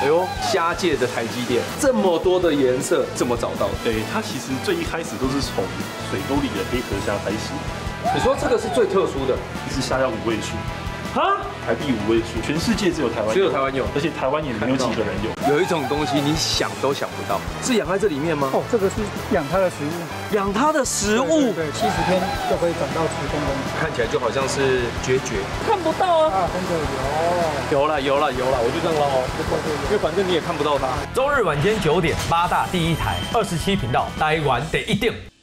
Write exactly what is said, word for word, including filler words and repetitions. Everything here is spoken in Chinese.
哎呦，虾界的台积电，这么多的颜色，怎么找到的？ 对，它其实最一开始都是从水沟里的黑壳虾开始。 你说这个是最特殊的， 一只虾要五位数， 啊？ 台币五位数，全世界只有台湾， 只有台湾有， 而且台湾也没有几个人有。 有一种东西你想都想不到，是养在这里面吗？ 哦，这个是养它的食物， 养它的食物， 对，七十天就可以长到十公分， 看起来就好像是决绝，看不到啊。 啊，真的有， 有了有了有了，我就这样捞，因为反正你也看不到它。 周日晚间九点，八大第一台二十七频道，台湾第一定。